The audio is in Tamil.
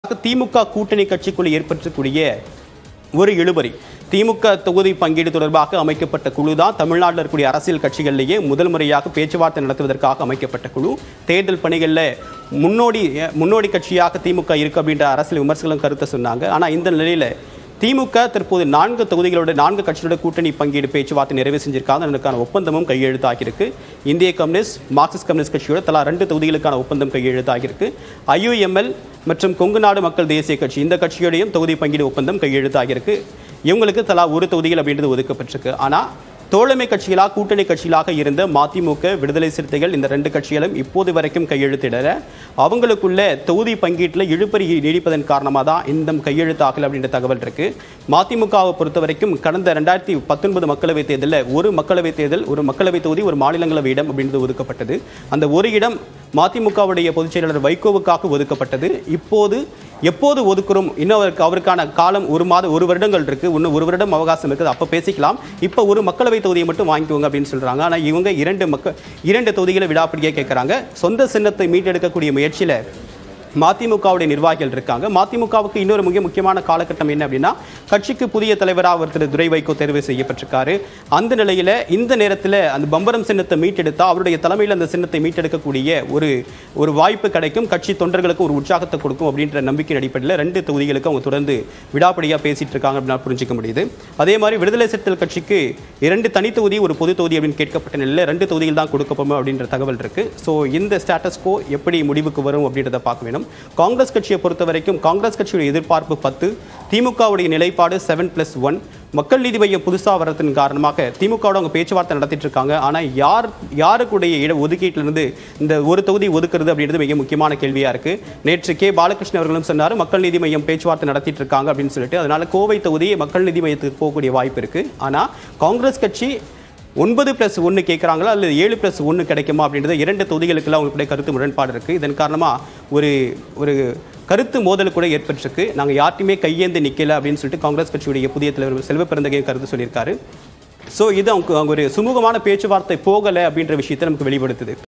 திமுக கூட்டணி கட்சிக்குள் ஏற்படுத்தக்கூடிய ஒரு இழுபறி. திமுக தொகுதி பங்கீடு தொடர்பாக அமைக்கப்பட்ட குழு தான் தமிழ்நாட்டில் இருக்கக்கூடிய அரசியல் கட்சிகளிலேயே முதல் முறையாக பேச்சுவார்த்தை நடத்துவதற்காக அமைக்கப்பட்ட குழு. தேர்தல் பணிகளில் முன்னோடி கட்சியாக திமுக இருக்கு அப்படின்ற அரசியல் விமர்சகர்களும் கருத்தை சொன்னாங்க. ஆனால் இந்த நிலையில் திமுக தற்போது 4 தொகுதிகளோட 4 கட்சிகளோட கூட்டணி பங்கீடு பேச்சுவார்த்தை நிறைவு செஞ்சிருக்காங்க. அதற்கான ஒப்பந்தமும் கையெழுத்தாகியிருக்கு. இந்திய கம்யூனிஸ்ட், மார்க்சிஸ்ட் கம்யூனிஸ்ட் கட்சியோட தலா 2 தொகுதிகளுக்கான ஒப்பந்தம் கையெழுத்தாகியிருக்கு. IUML மற்றும் கொங்கு நாடு மக்கள் தேசிய கட்சி இந்த கட்சியோடையும் தொகுதி பங்கீடு ஒப்பந்தம் கையெழுத்தாகியிருக்கு. இவங்களுக்கு தலா 1 தொகுதிகள் அப்படின்றது ஒதுக்கப்பட்டிருக்கு. ஆனால் தோழமை கட்சிகளாக கூட்டணி கட்சிகளாக இருந்த மதிமுக, விடுதலை சிறுத்தைகள் இந்த 2 கட்சிகளும் இப்போது வரைக்கும் கையெழுத்திடல. அவங்களுக்குள்ள தொகுதி பங்கீட்டில் இழுபறி நீடிப்பதன் காரணமாக தான் இந்த கையெழுத்தாகல அப்படின்ற தகவல் இருக்கு. மதிமுகவை பொறுத்த வரைக்கும் கடந்த 2019 மக்களவைத் தேர்தலில் ஒரு மக்களவை தொகுதி, ஒரு மாநிலங்களவை இடம் அப்படின்றது ஒதுக்கப்பட்டது. அந்த ஒரு இடம் மதிமுகவுடைய பொதுச் செயலாளர் வைகோவுக்காக ஒதுக்கப்பட்டது. இப்போது எப்போது ஒதுக்குறோம், இன்னும் அவருக்கான காலம் ஒரு வருடங்கள் இருக்கு, இன்னும் 1 வருடம் அவகாசம் இருக்குது, அப்போ பேசிக்கலாம். இப்போ ஒரு மக்களவை தொகுதியை மட்டும் வாங்கிக்குவோங்க அப்படின்னு சொல்றாங்க. ஆனால் இவங்க 2 தொகுதிகளை விடாப்பிடியே கேட்குறாங்க. சொந்த சின்னத்தை மீட்டெடுக்கக்கூடிய முயற்சியில் மதிமுகவுடைய நிர்வாகிகள் இருக்காங்க. மதிமுகவுக்கு இன்னொரு முக்கியமான காலகட்டம் என்ன அப்படின்னா, கட்சிக்கு புதிய தலைவராக திரு துரை வைகோ தேர்வு செய்யப்பட்டிருக்காரு. அந்த நிலையில் இந்த நேரத்தில் அந்த பம்பரம் சின்னத்தை மீட்டெடுத்தா அவருடைய தலைமையில் அந்த சின்னத்தை மீட்டெடுக்கக்கூடிய ஒரு வாய்ப்பு கிடைக்கும், கட்சி தொண்டர்களுக்கு ஒரு உற்சாகத்தை கொடுக்கும் அப்படின்ற நம்பிக்கை அடிப்படையில் 2 தொகுதிகளுக்கு அவங்க தொடர்ந்து விடாப்படியாக பேசிட்டு இருக்காங்க அப்படின்னு புரிஞ்சிக்க முடியுது. அதே மாதிரி விடுதலை சிறுத்தைகள் கட்சிக்கு 2 தனி தொகுதி, ஒரு பொது தொகுதி அப்படின்னு கேட்கப்பட்ட நிலையில் 2 தொகுதிகள் தான் கொடுக்கப்படும் அப்படின்ற தகவல் இருக்கு. ஸோ இந்த ஸ்டேட்டஸ் கோ எப்படி முடிவுக்கு வரும் அப்படின்றத பார்க்க வேணும். காங்கிரஸ் கட்சியை பொறுத்த வரைக்கும் காங்கிரஸ் கட்சியுடைய எதிர்பார்ப்பு 10, திமுகவுடைய நிலைப்பாடு 7+1. மக்கள் நீதி மையம் புதுசாக வரத்தின் காரணமாக திமுகவோட அவங்க பேச்சுவார்த்தை நடத்திட்டு இருக்காங்க. ஆனால் யாருக்குடைய இட ஒதுக்கீட்டிலிருந்து இந்த ஒரு தொகுதி ஒதுக்குறது அப்படின்றது மிக முக்கியமான கேள்வியாக இருக்கு. நேற்று கே பாலகிருஷ்ணன் அவர்களும் சொன்னார், மக்கள் நீதி மையம் பேச்சுவார்த்தை நடத்திட்டு இருக்காங்க அப்படின்னு சொல்லிட்டு. அதனால கோவை தொகுதி மக்கள் நீதி மையத்துக்கு போகக்கூடிய வாய்ப்பு இருக்கு. ஆனால் காங்கிரஸ் கட்சி 9+1 கேட்குறாங்களா அல்லது 7+1 கிடைக்குமா அப்படின்றத 2 தொகுதிகளுக்குள்ள அவங்களுடைய கருத்து முரண்பாடு இருக்குது. இதன் காரணமாக ஒரு கருத்து மோதல் கூட ஏற்பட்டிருக்கு. நாங்கள் யார்ட்டையுமே கையேந்து நிற்கல அப்படின்னு சொல்லிட்டு காங்கிரஸ் கட்சியுடைய புதிய தலைவர் செல்வ பெருந்தகையும் கருத்து சொல்லியிருக்காரு. ஸோ இது அவங்க ஒரு சுமூகமான பேச்சுவார்த்தை போகலை அப்படின்ற விஷயத்தை நமக்கு வெளிப்படுத்துது.